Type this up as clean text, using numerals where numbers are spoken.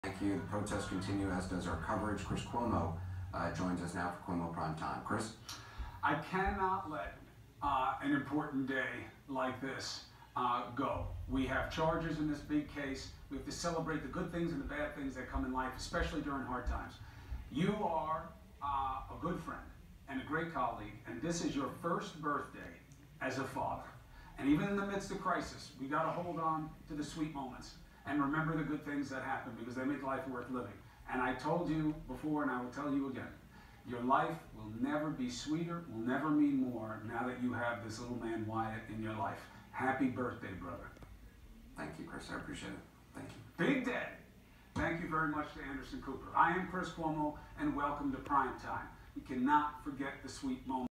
Thank you. The protests continue, as does our coverage. Chris Cuomo joins us now for Cuomo Prime Time. Chris? I cannot let an important day like this go. We have charges in this big case. We have to celebrate the good things and the bad things that come in life, especially during hard times. You are a good friend and a great colleague, and this is your first birthday as a father. And even in the midst of crisis, we got to hold on to the sweet moments and remember the good things that happen, because they make life worth living. And I told you before, and I will tell you again, your life will never be sweeter, will never mean more now that you have this little man Wyatt in your life. Happy birthday, brother. Thank you, Chris. I appreciate it. Thank you. Big day. Thank you very much to Anderson Cooper. I am Chris Cuomo, and welcome to Prime Time. We cannot forget the sweet moments.